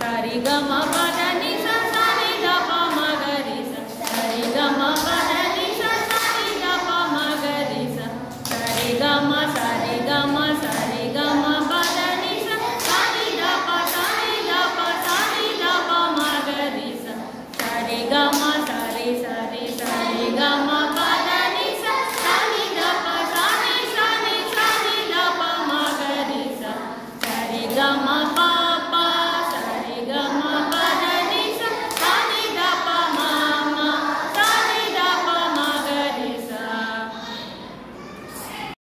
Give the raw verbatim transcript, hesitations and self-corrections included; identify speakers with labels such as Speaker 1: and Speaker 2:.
Speaker 1: సరి గ మ పద ని స సరి ద ప మ గ రి స సరి గ మ పద ని స సరి ద ప మ గ రి స సరి గ మ సరి గ మ సరి గ మ పద ని స సరి ద ప సరి ద ప సరి ద ప మ గ రి స సరి గ మ సరి సరి సరి గ మ